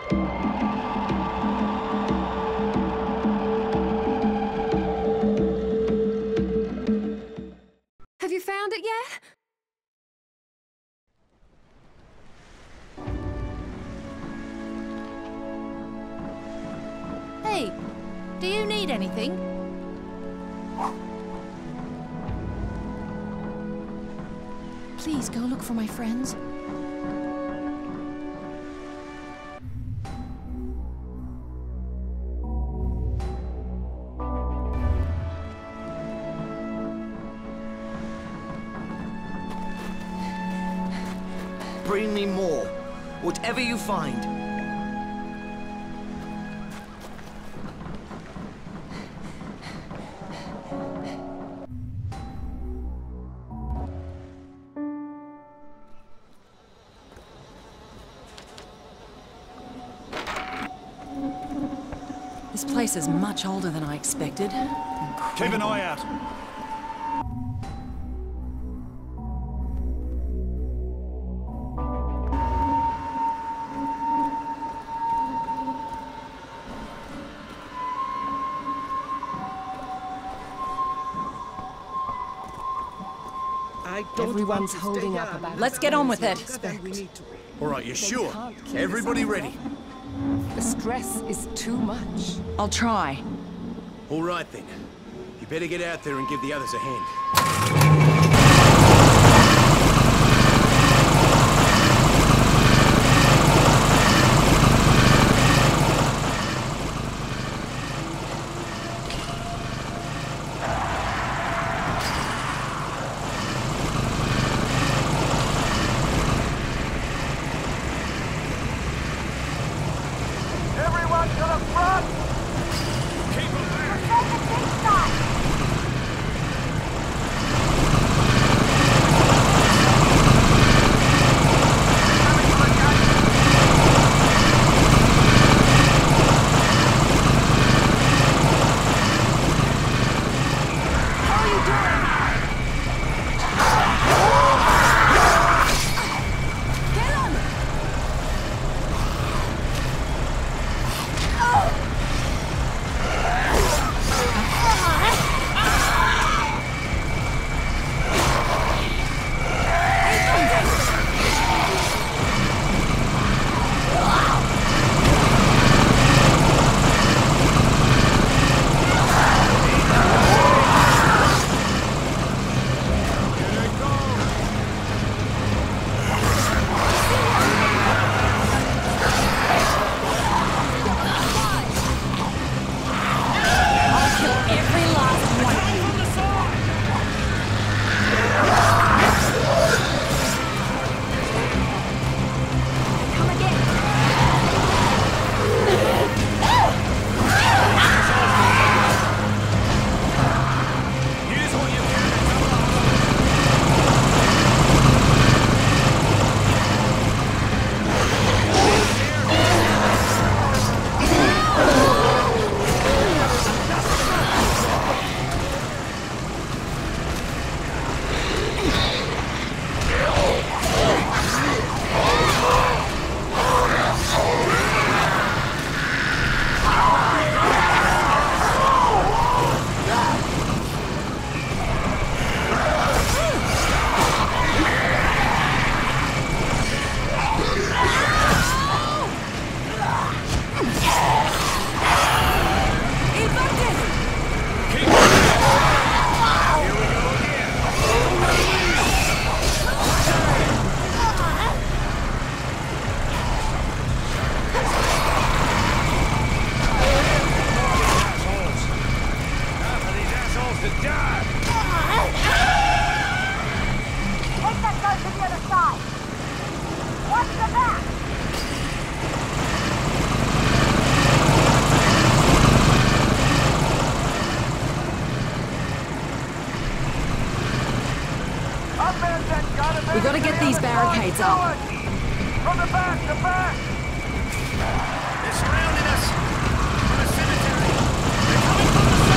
Have you found it yet? Hey, do you need anything? Please go look for my friends. Bring me more. Whatever you find. This place is much older than I expected. Keep an eye out. Everyone's holding up about it. Let's get on with it. All right, you sure? Everybody ready? The stress is too much. I'll try. All right then. You better get out there and give the others a hand. We gotta get these barricades up. From the back, the back! They're surrounding us! From the cemetery! They're coming from the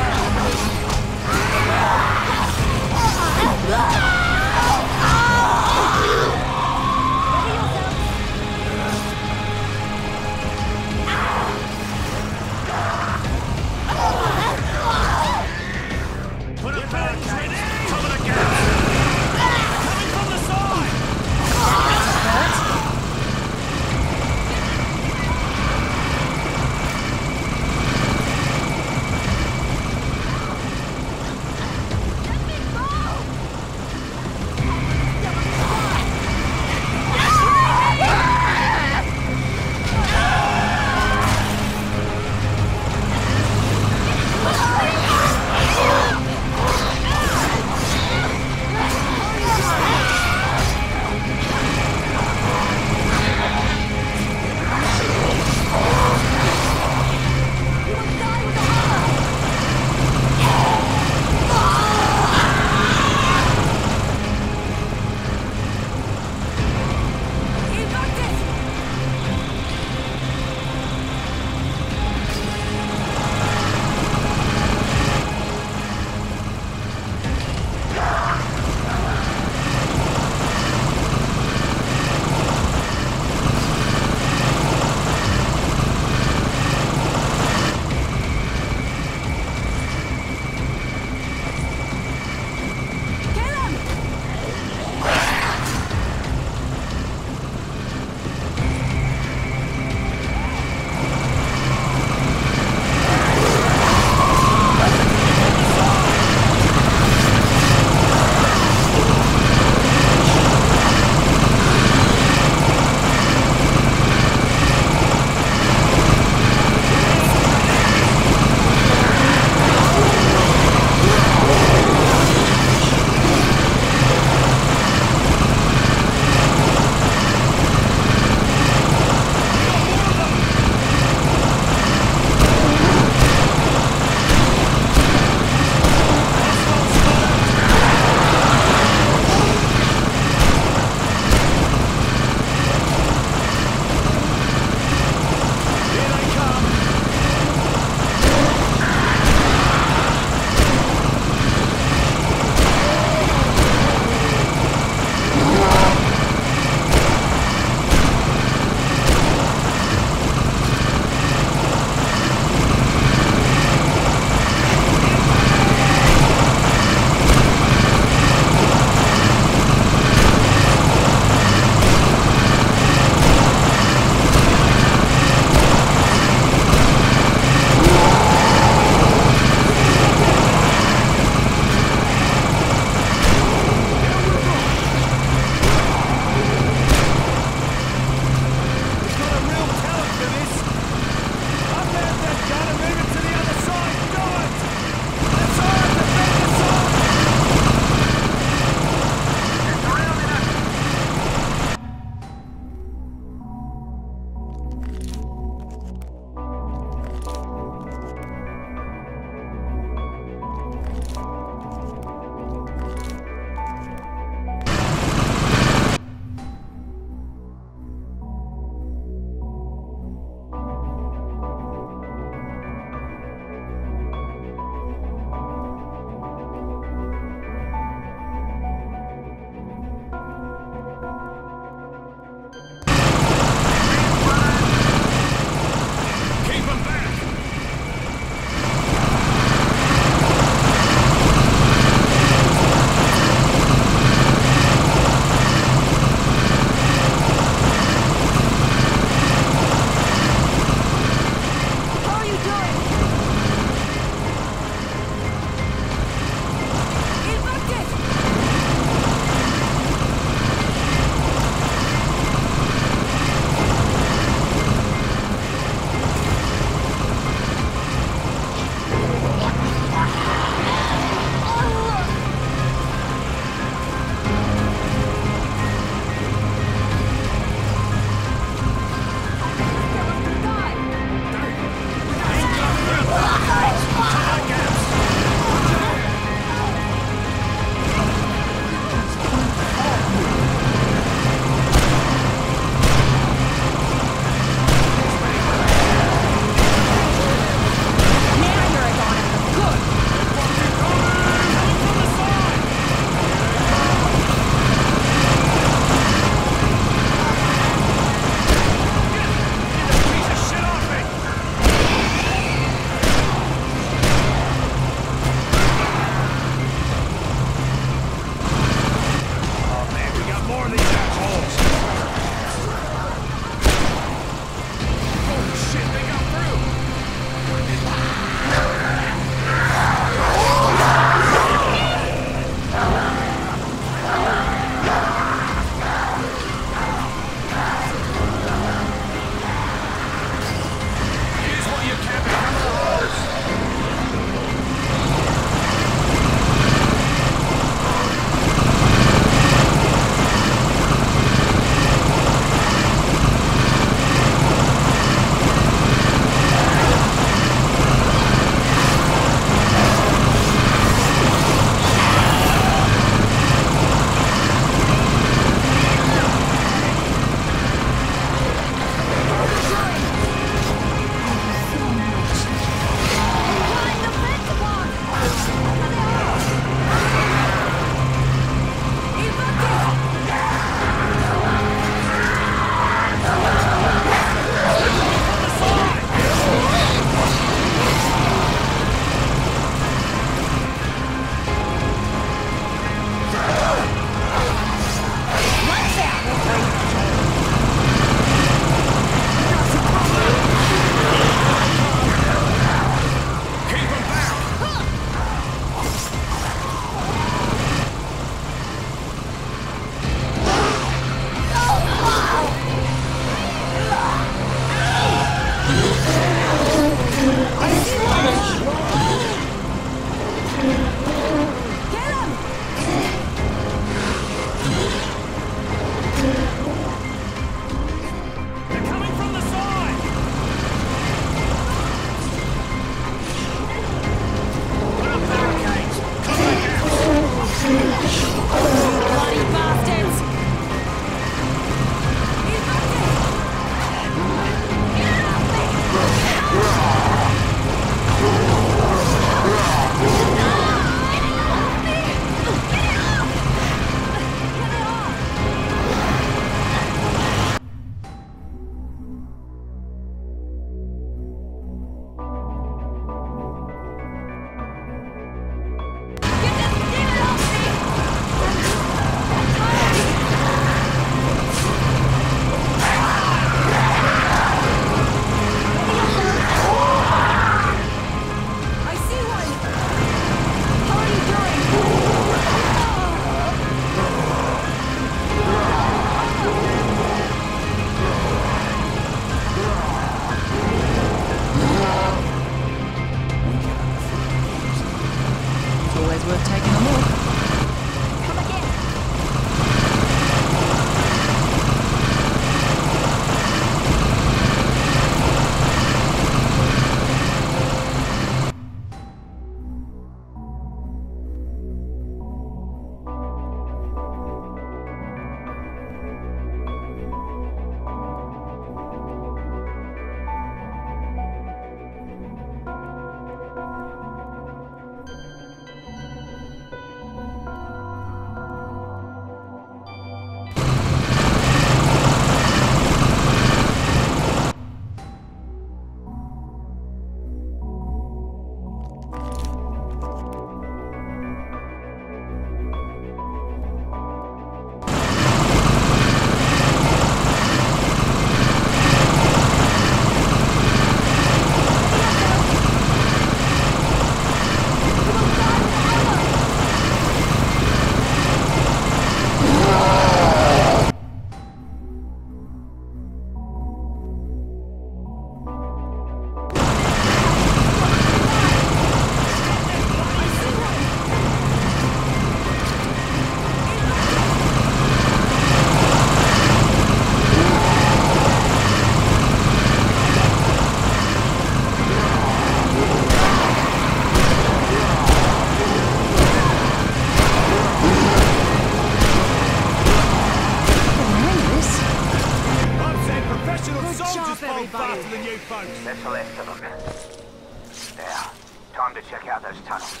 Professional Good soldiers job, fall everybody. faster than you folks. That's the last of them. Now, time to check out those tunnels.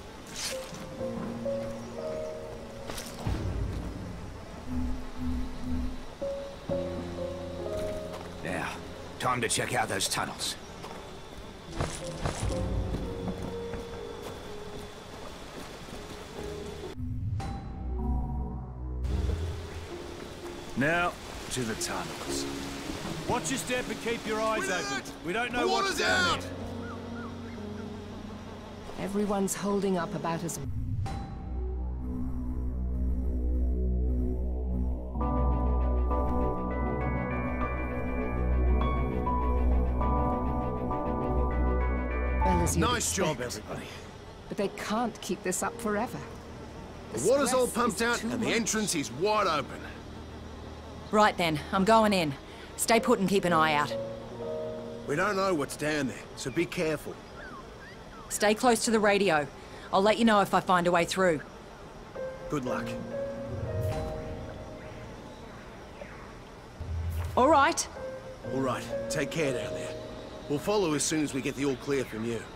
Now, time to check out those tunnels. Now, to the tunnels. Watch your step and keep your eyes open. We don't know what's down there. Everyone's holding up about as... well as you'd Nice job, expect. everybody. But they can't keep this up forever. The water's all stress pumped is out too and the much. entrance is wide open. Right then, I'm going in. Stay put and keep an eye out. We don't know what's down there, so be careful. Stay close to the radio. I'll let you know if I find a way through. Good luck. All right. All right, take care down there. We'll follow as soon as we get the all clear from you.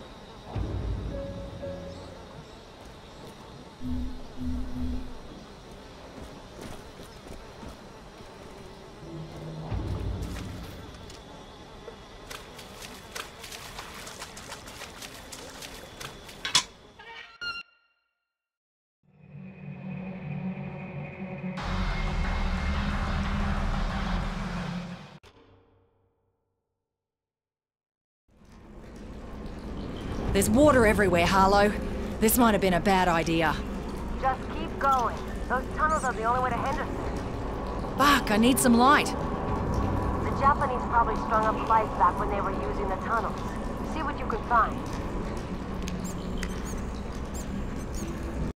There's water everywhere, Harlow. This might have been a bad idea. Just keep going. Those tunnels are the only way to Henderson. Fuck, I need some light. The Japanese probably strung up lights back when they were using the tunnels. See what you can find.